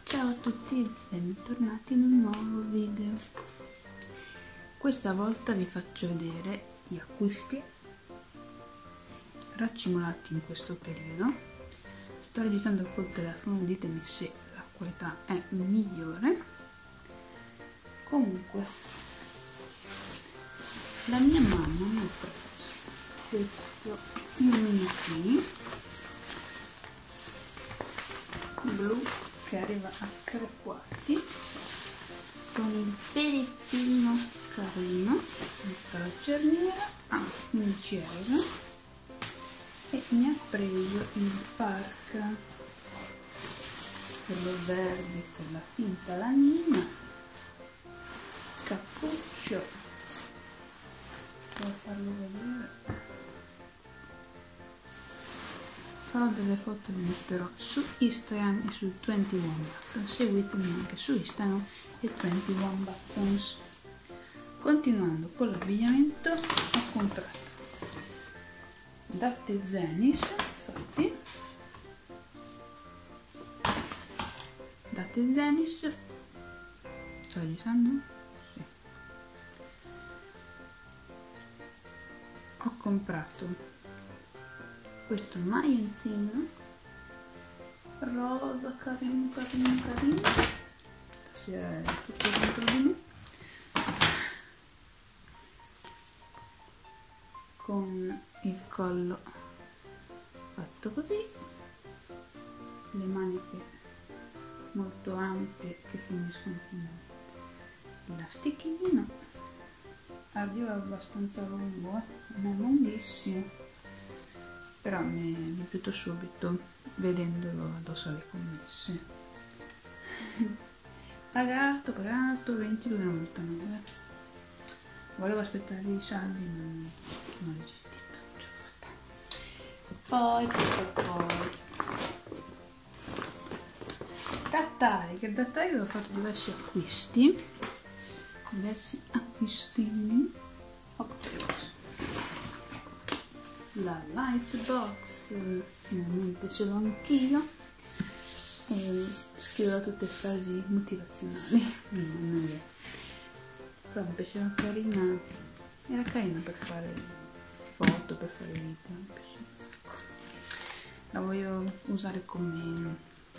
Ciao a tutti, bentornati in un nuovo video. Questa volta vi faccio vedere gli acquisti raccimolati in questo periodo. Sto registrando col telefono, ditemi se la qualità è migliore. Comunque, la mia mamma mi ha preso questo mini blu che arriva a 3/4 con il pelettino carino, tutta la cerniera a 15 euro, e mi ha preso il parka, quello verde con la finta lanina, cappuccio. Devo farlo vedere. Farò delle foto, le metterò su Instagram e su 21 Buttons. Seguitemi anche su Instagram e 21 Buttons. Continuando con l'abbigliamento, ho comprato Date Zenis, infatti Date Zenis, sto registrando? Sì. Ho comprato questo maglioncino rosa carino, stasera è tutto dentro di me, con il collo fatto così, le maniche molto ampie che finiscono con l'elastichino, arriva abbastanza lungo, non è lunghissimo, però mi è piaciuto subito vedendolo addosso alle commesse. pagato 22,99. Volevo aspettare i saldi ma non ho resistito, poi da Tiger ho fatto diversi acquistini. Ho preso la Lightbox, finalmente ce l'ho anch'io, e scriverò tutte frasi motivazionali, però mi piaceva carina, era carina per fare foto, per fare video, la voglio usare come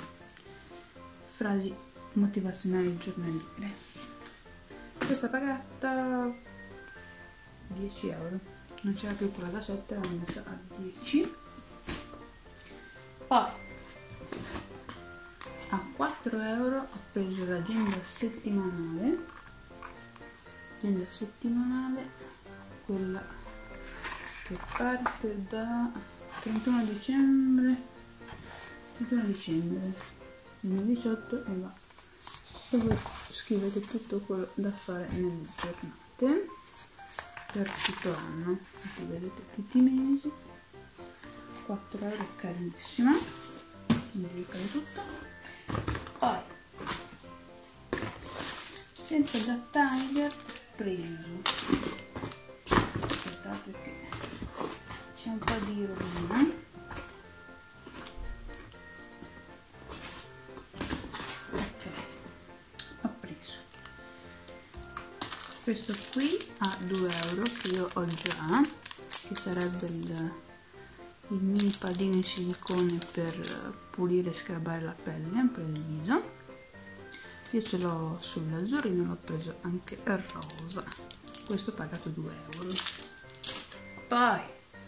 frasi motivazionali giornaliere. Questa pagata 10 euro. Non c'era più quella da 7, l'hanno messa a 10. Poi a 4 euro ho preso l'agenda settimanale, quella che parte da 31 dicembre 2018 e va, e voi scrivete tutto quello da fare nelle giornate per tutto l'anno, qui vedete tutti i mesi. 4 euro, carissima, mi ricade tutto. Poi sempre da Tiger ho preso, aspettate che c'è un po' di robina, questo qui a 2 euro che io ho già, che sarebbe il mini pallino in silicone per pulire e scrabare la pelle per il viso. Io ce l'ho sull'azzurrino, l'ho preso anche il rosa, questo ho pagato 2 euro. Poi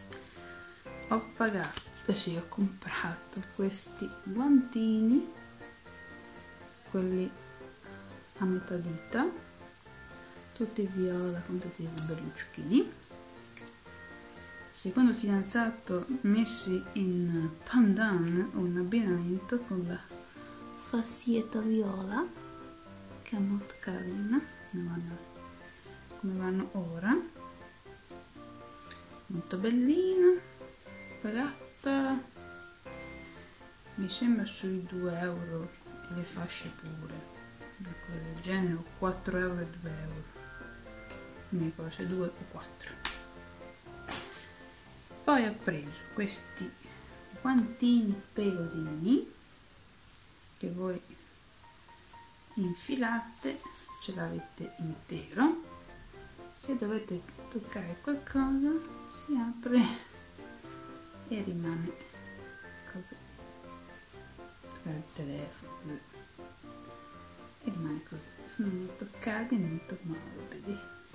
ho comprato questi guantini, quelli a metà dita, tutti viola con tutti i sberluccichini, secondo il fidanzato, messi in pandan, un abbinamento con la fassietta viola che è molto carina, come vanno ora, molto bellina. Pagata mi sembra sui 2 euro, e le fasce pure del genere, o 4 euro e 2 euro, non mi ricordo se 2 o 4. Poi ho preso questi guantini pelosini che voi infilate, ce l'avete intero. Se dovete toccare qualcosa si apre e rimane così. Toccare il telefono e rimane così. Se non lo toccate non tornano vedi.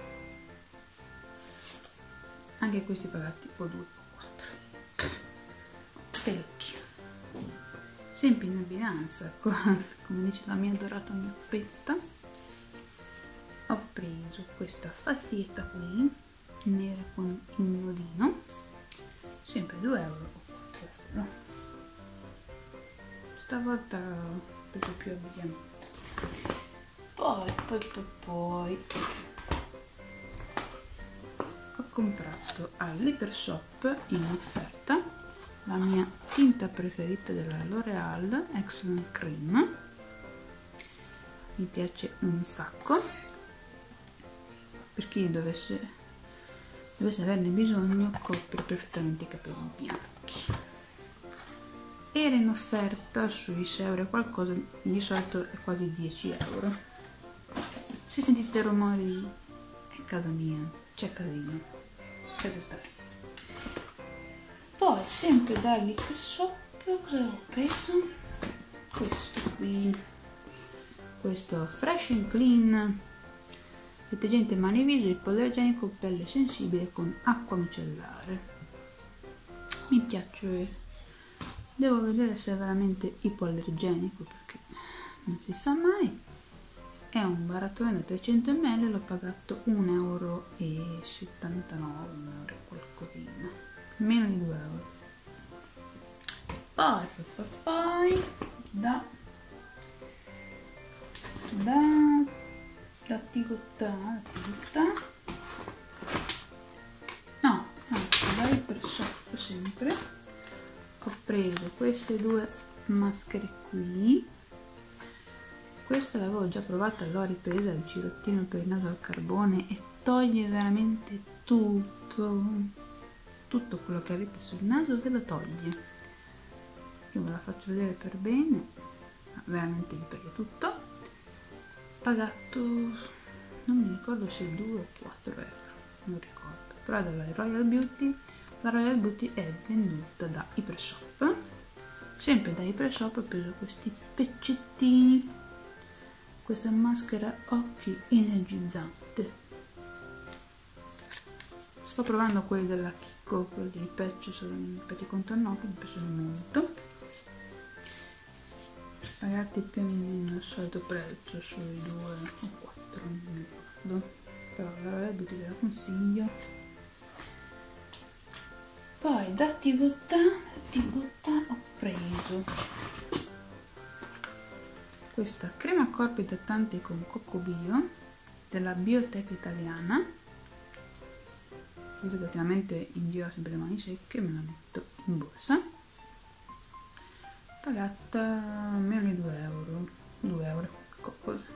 Anche questi pagati o 2 o 4 parecchio, sempre in abbinanza come dice la mia adorata mappetta. Ho preso questa fazietta qui nera con il nodino, sempre 2 euro o 4 euro. Stavolta ho preso più abbigliamento. Poi ho comprato all'Hypershop in offerta la mia tinta preferita della L'Oreal, Excellent Cream. Mi piace un sacco. Per chi dovesse averne bisogno, copre perfettamente i capelli bianchi. Era in offerta sui 6 euro e qualcosa, di solito è quasi 10 euro. Se sentite rumori è casa mia, c'è casino, deve stare. Poi sempre dall'Hypershop cosa ho preso? Questo qui, questo Fresh and Clean detergente mani e viso ipoallergenico pelle sensibile con acqua micellare. Mi piace, devo vedere se è veramente ipoallergenico perché non si sa mai. È un barattone da 300 ml, l'ho pagato 1,79 euro, 1 euro e qualcosina, meno di 2 euro. Poi da Hypershop sempre ho preso queste 2 maschere qui. Questa l'avevo già provata, l'ho ripresa, il cirottino per il naso al carbone, e toglie veramente tutto quello che avete sul naso, ve lo toglie. Io ve la faccio vedere per bene, veramente vi toglie tutto. Pagato, non mi ricordo se 2 o 4 euro, non ricordo, però dalla Royal Beauty. La Royal Beauty è venduta da Hypershop. Sempre da Hypershop ho preso questi pezzettini, questa maschera occhi energizzante. Sto provando quelli della Kiko, quelli per i contorno occhi, mi piacciono molto. Pagati più o meno il solito prezzo, sui 2 o 4, non mi ricordo, però la Royal Beauty ve la consiglio. Poi da Tigotà ho preso questa crema corpo idratante con cocco bio della Biotech italiana. Visto che ultimamente in giro ho sempre le mani secche, me la metto in borsa. Pagata meno di 2 euro qualcosa.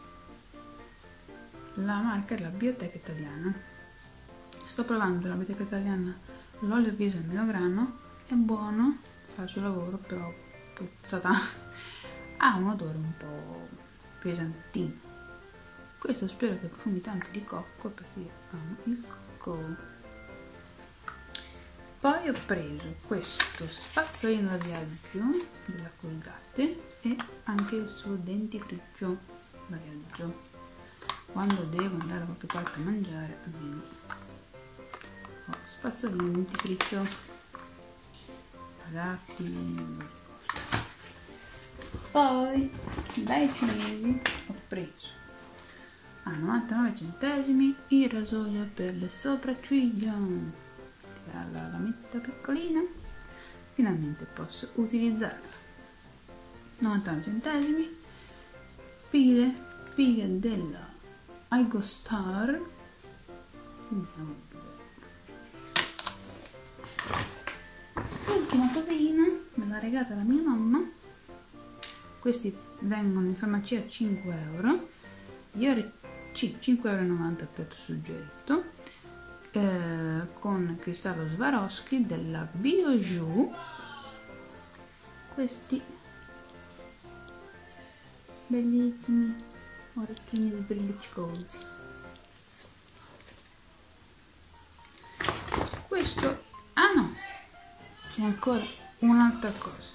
La marca è la Biotech italiana. Sto provando la Biotech italiana, l'olio viso al melograno, è buono, fa il suo lavoro, però puzzata, ha un odore un po' pesantino. Questo spero che profumi tanto di cocco, perché io amo il cocco. Poi ho preso questo spazzolino da viaggio della Colgate e anche il suo dentifricio da viaggio. Quando devo andare da qualche parte a mangiare, almeno ho spazzolino e dentifricio pagati. Poi dai cinesi ho preso a 99 centesimi il rasoio per le sopracciglia. La lametta piccolina, finalmente posso utilizzarla. 99 centesimi. Pile della Igostar. L'ultima cosina me l'ha regalata la mia mamma. Questi vengono in farmacia a 5 euro. Io 5,90 euro per suggerito. Con cristallo Swarovski della Bijoux. Questi bellissimi orecchini sbrilluccosi. Questo, ah no, c'è ancora un'altra cosa.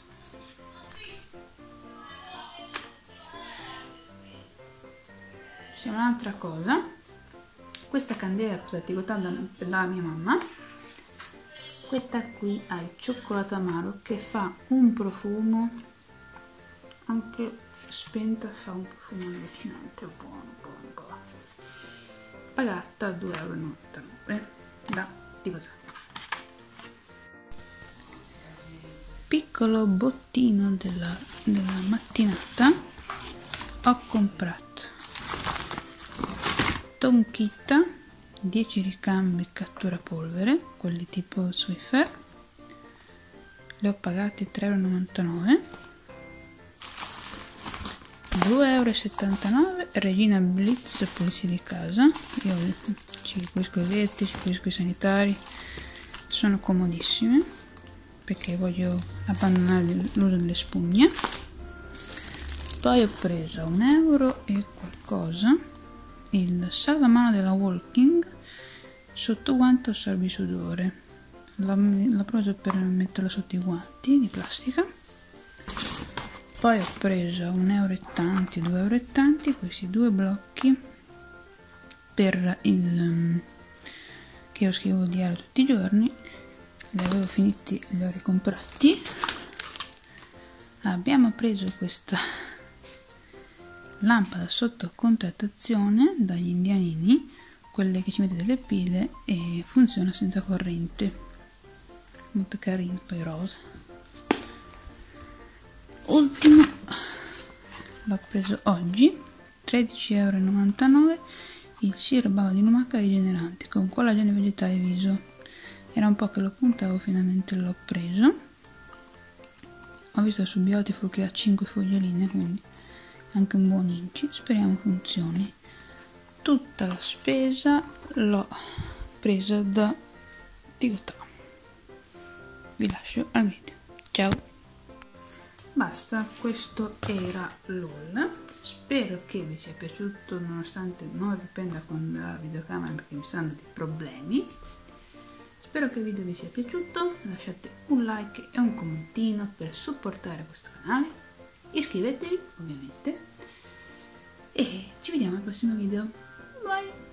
C'è un'altra cosa. Questa candela è stata ticotata dalla mia mamma. Questa qui ha il cioccolato amaro che fa un profumo, anche spenta fa un profumo allucinante, buono. Pagata 2,99 € da ticotata. Piccolo bottino della mattinata. Ho comprato Tonchita 10 ricambi cattura polvere, quelli tipo Swiffer, li ho pagati 3,99 €, 2,79 € Regina Blitz pulizia di casa. Io ci pulisco i vetri, ci pulisco i sanitari, sono comodissime perché voglio abbandonare l'uso delle spugne. Poi ho preso a 1 € e qualcosa il salvamano della Walking sotto guanto assorbisudore. L'ho preso per metterlo sotto i guanti di plastica. Poi ho preso a 1,80 €, 2,80 € questi due blocchi per il che io scrivo il diario tutti i giorni. Li avevo finiti, li ho ricomprati. Abbiamo preso questa lampada sotto contrattazione dagli indianini, quelle che ci mette delle pile e funziona senza corrente, molto carino, poi rosa. Ultimo, l'ho preso oggi, 13,99 €, il siero bava di lumaca rigenerante con collagene vegetale viso. Era un po' che lo puntavo, finalmente l'ho preso. Ho visto su Beautiful che ha 5 foglioline, quindi anche un buon inci, speriamo funzioni. Tutta la spesa l'ho presa da Tigotà. Vi lascio al video. Ciao! Basta, questo era l'haul. Spero che vi sia piaciuto, nonostante non riprenda con la videocamera perché mi stanno dei problemi. Spero che il video vi sia piaciuto, lasciate un like e un commentino per supportare questo canale, iscrivetevi ovviamente e ci vediamo al prossimo video. Bye!